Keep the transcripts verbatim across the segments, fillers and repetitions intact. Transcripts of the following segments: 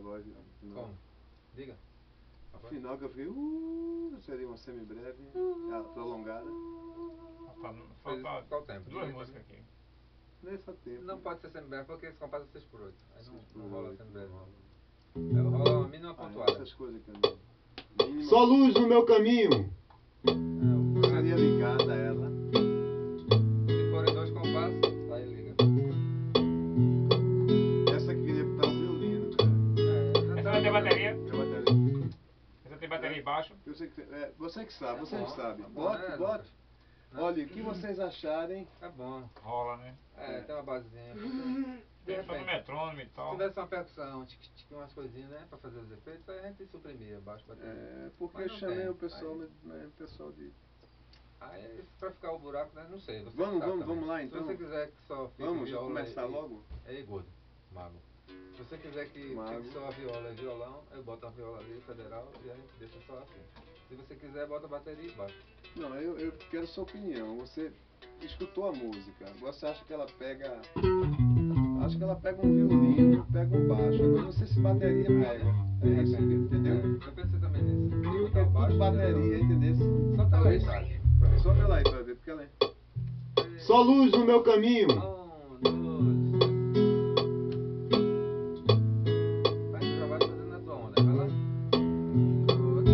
voz. No, Como? Diga. no final que eu fiquei, uh, seria uma semi-breve, uh, prolongada. Falta Qual o tempo? duas músicas aqui. Nem só tempo. Não pode ser semi-breve porque esse compasso é seis por oito. Aí não, por não rola oito, semi-breve. não rola. Aí rola uma mínima Ah, pontuada. essas coisas que eu não... Mínima... Só luz no meu caminho. É, Seria ligada a ela. se forem dois compassos, aí liga. Essa que queria botar o violino, cara. É, Essa tá vai ter bateria? Tem bateria. Essa tem bateria embaixo. Eu sei que, é, você que sabe, É você bom, que sabe. é bom, Bote, né, bote. Lucas? Né? Olha, o que vocês acharem. É bom. Rola, né? É, tem uma basezinha. De Tem só no repente, metrônomo e se tal. tivesse uma percussão, tic, tic, umas coisinhas, né, pra fazer os efeitos, aí a gente suprimia baixo bateria. É, porque Mas eu não chamei tem. o pessoal, Aí- né, o pessoal de. Aí, pra ficar o buraco, né, não sei. Você Vamos, que sabe vamos, também. vamos lá, então. Se você quiser que só fique Vamos já viola começar e, logo? É gordo, mago. Se você quiser que Mago. fique só a viola e violão, eu boto a viola ali, federal, e a gente deixa só assim. Se você quiser, bota a bateria e baixo. Não, eu, eu quero sua opinião. Você escutou a música, você acha que ela pega. Acho que ela pega um violino, pega um baixo. Agora não sei se bateria pega. É isso, entendeu? Eu pensei também nisso. Se Porque botar é o baixo, tudo bateria, entendeu? Só tá lá aí, tá? Só ela aí pra ver, porque ela é. Só luz no meu caminho. Um, dois. A gente já vai fazendo na tua onda, vai lá? Um, dois.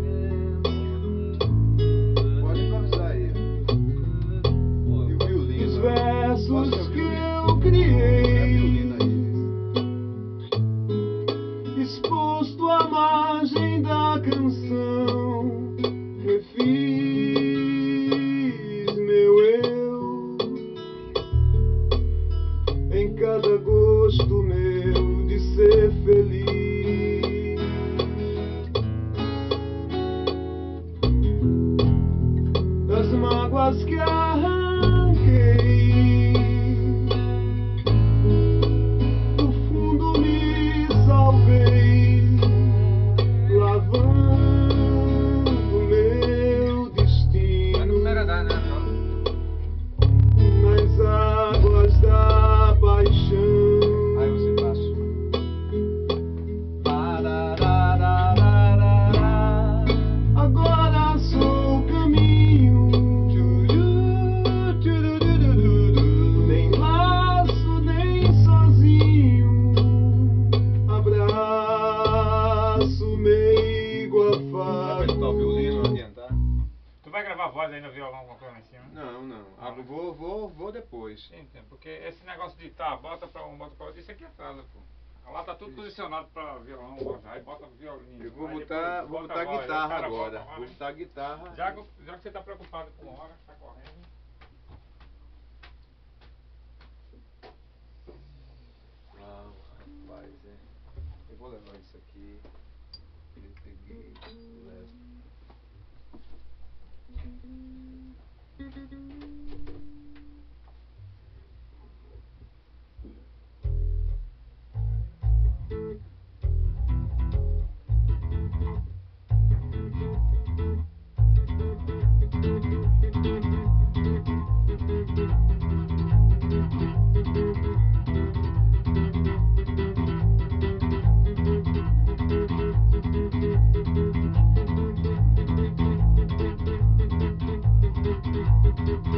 Pode improvisar aí. E o violino. Os Posso versos ter o que violino? eu É criei, violino aí. exposto à margem da canção, refiz meu eu em cada gosto meu de ser feliz. Das mágoas que arranquei, do fundo me salvei, lavando meu Vai no destino primeiro andar, né, viola? nas águas da paixão. Aí você passa. Agora sou o caminho, nem laço nem sozinho, abraço meigo Dá pra afago. escutar o violino, não adiantar? Tu vai gravar voz aí no violão, alguma coisa lá em cima? Não, não. Ah, vou, vou, vou depois. Sim, sim, porque esse negócio de tá, bota pra um, bota pra outro, isso aqui atrasa, pô. Lá tá tudo posicionado pra violão, voz, aí bota violino. Eu vou aí botar, depois vou bota botar a voz, aí o guitarra cara agora. bota lá, Vou né? botar guitarra. Já, que- já que você tá preocupado com hora, tá correndo. Ah, rapaz, é. Eu vou levar isso aqui. Eu peguei, levo. Thank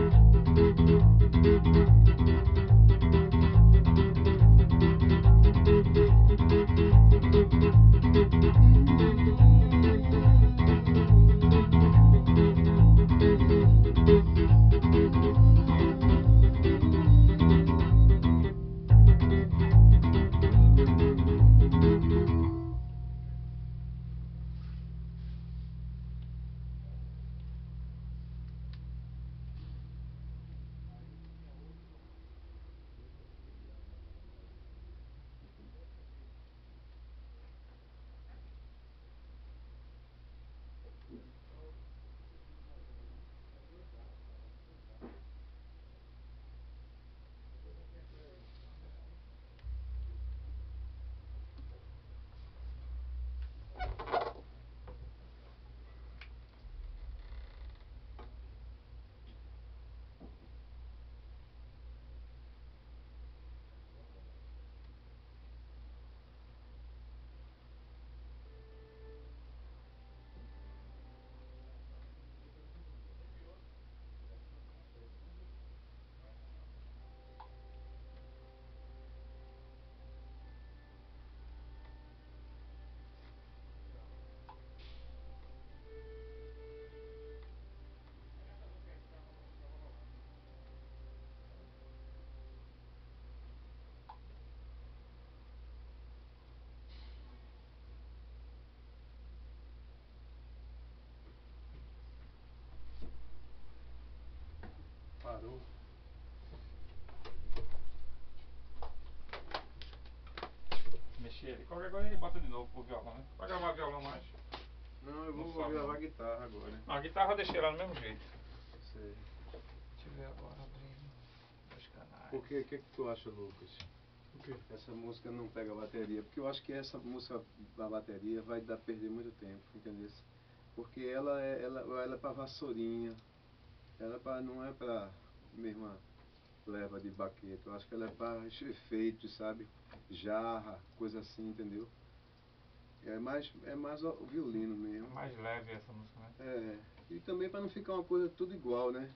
qualquer coisa a gente bota de novo pro violão, né? Vai gravar violão mais. Não, eu vou, Não vou sabe, gravar não. guitarra agora. A guitarra eu deixei lá do mesmo jeito. Sei. Deixa eu ver agora, abrindo os canais. Por que, que que tu acha, Lucas? O quê? Essa música não pega a bateria, porque eu acho que essa música da bateria vai dar perder muito tempo, entendeu? Porque ela é, ela, ela é pra vassourinha, ela é pra, não é pra mesma leva de baqueta, eu acho que ela é pra efeitos, sabe? Jarra, coisa assim, entendeu? É mais, é mais o violino mesmo. É mais leve essa música, né? É, e também pra não ficar uma coisa tudo igual, né?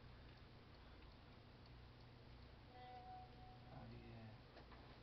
Ali é.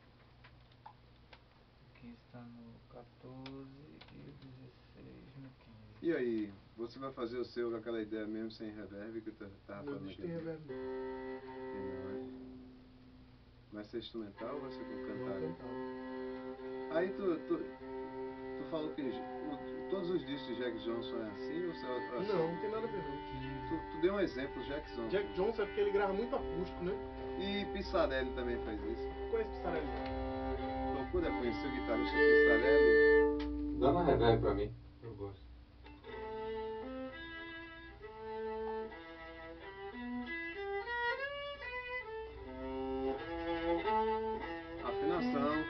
Aqui está no quatorze e o dezesseis no quinze. E aí, você vai fazer o seu com aquela ideia mesmo sem reverb que eu tava Meu falando disco aqui? tem reverb. Tem não, é? Vai ser instrumental ou vai ser com Não, cantado? cantado. Aí tu, tu, tu falou que o- todos os discos de Jack Johnson é assim ou você é assim? Não, não tem nada a ver não. Tu, tu deu um exemplo, Jack Johnson. Jack Johnson é porque ele grava muito acústico, né? E Pissarelli também faz isso. Conhece Pissarelli? Procura conhecer o guitarrista Pissarelli. Dá uma reverb pra mim. Eu gosto. Afinação.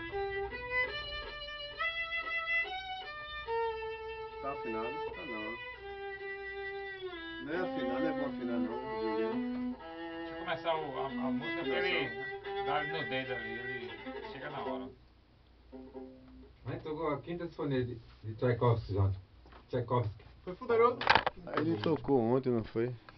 Tá afinado? Tá não. Não é afinar, não é bom afinar não, violino. Deixa eu começar o- a, a música que ele dá ali no dedo ali, ele chega na hora. A gente tocou a quinta sinfonia de, de Tchaikovsky, João. Tchaikovsky. Foi poderoso? Aí ele tocou ontem, não foi?